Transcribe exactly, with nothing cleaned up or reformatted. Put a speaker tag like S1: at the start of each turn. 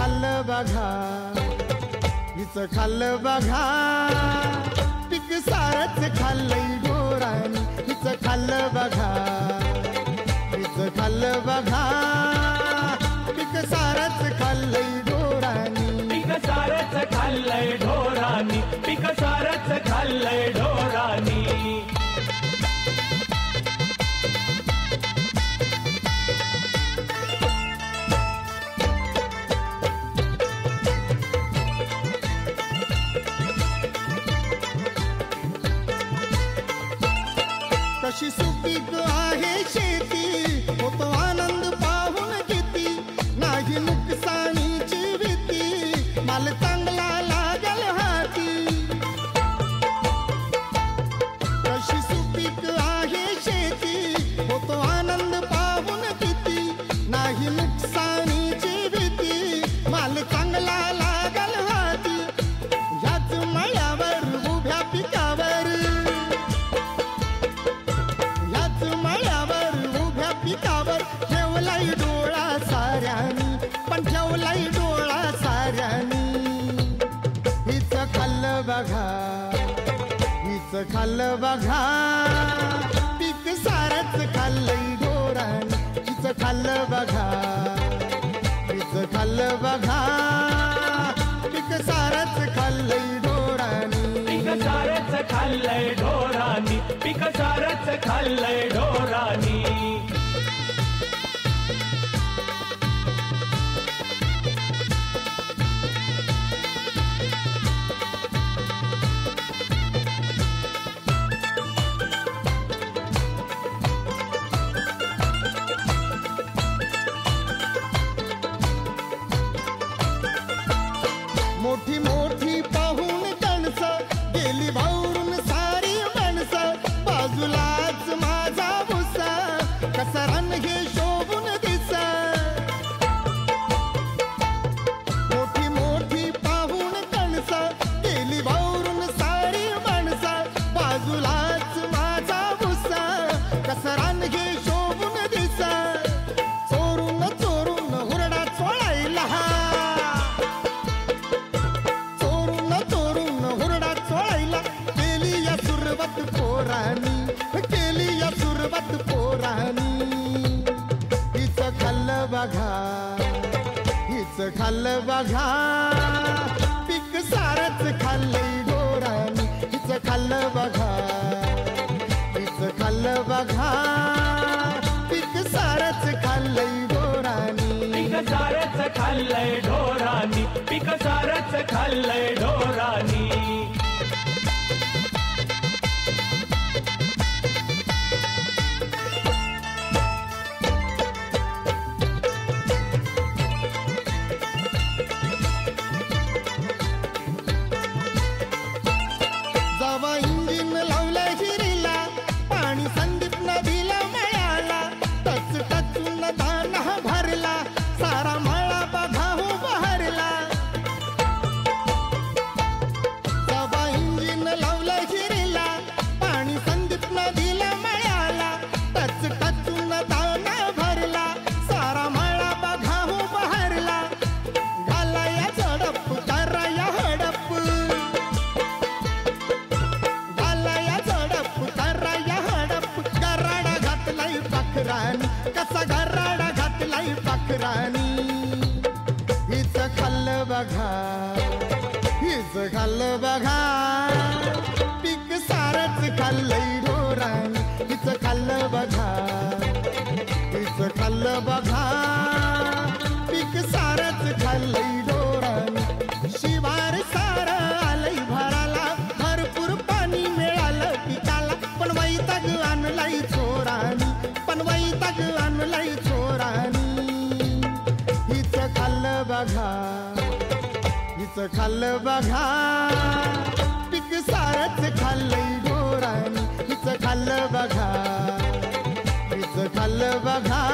S1: खाल्लं बघा, हिचं खाल्लं बघा, पीक सारच खाल्लंय ढोरांनी. हिचं खाल्लं बघा, हिचं खाल्लं बघा, पीक सारच खाल्लंय ढोरांनी.
S2: पीक सारच खाल्लंय ढोरांनी, पीक सारच खाल्लंय ढोरांनी.
S1: कशी सुपीक आहे शेती, होतो आनंद पाहून किती. नाही नुकसानीची भीती, माल चांगला लागल हाती. कशी सुपीक आहे शेती, होतो आनंद पाहून किती. नाही नुकसानीची भीती, माल चांगला लागल हाती. ह्याच मळ्यावर उभ्या पिकावर, पिकावर ठेवलाई डोळा साऱ्यानी, पण ठेवलाई डोळा साऱ्यानी. हिचं खाल्लं बघा, हिचं खाल्लं बघा, पीक सारच खाल्लंय ढोरांनी. हिचं खाल्लं बघा, हिचं खाल्लं बघा, पीक सारच खाल्लंय ढोरांनी.
S2: पीक सारच खाल्लंय ढोरांनी, पीक सारच खाल्लंय ढोरांनी.
S1: मोठी मोठी पाहून कणसं, गेली भाऊरून सारी माणसं. बाजूलाच माझा भुसा, कसा रान हे शोभून दिसा. मोठी मोठी पाहून कणसं, गेली भाऊरून सारी माणसं. बाजूलाच माझा भुसा, कसा रान हे शोभून दिसा. चोरून चोरून हुरडा चोळायला, केली या सुरुवात पोरांनी. हिचं खाल्लं बघा, हिचं खाल्लं बघा, पीक सारच खाल्लंय ढोरांनी. हिचं खाल्लं बघा, हिचं खाल्लं बघा, पीक सारच खाल्लंय ढोरांनी.
S2: पीक सारच खाल्लंय ढोरांनी, पीक सारच खाल्लंय ढोरांनी.
S1: जावा इंजिन लावलं हिरीला, पाणी संदीप नदीला मळ्याला. टच टचून दाना भरला, सारा मळा बघा हो बहरला. जावा इंजिन लावलं हिरीला, पाणी संदीप नदीला मळ्याला. टच टचून दाना भरला, सारा मळा बघा हो बहरला. घालाया झडप, कराया हडप, कसा घराडा घातलाय पाखरानी. हिचं खाल्लं बघा, हिचं खाल्लं बघा, पीक सारच खाल्लंय ढोरांनी. हिचं खाल्लं बघा, हिचं खाल्लं बघा, पीक सारच खाल्लंय ढोरांनी. शिवार सारं आलंय भराला, भरपूर पाणी मिळालं पिकाला. पण वैताग आणलाय चोरांनी, पण वैताग आणलाय चोरांनी. हिचं खाल्लं बघा, हिचं खाल्लं बघा, पीक सारच खाल्लंय ढोरांनी. हिचं खाल्लं बघा, हिचं खाल्लं बघा,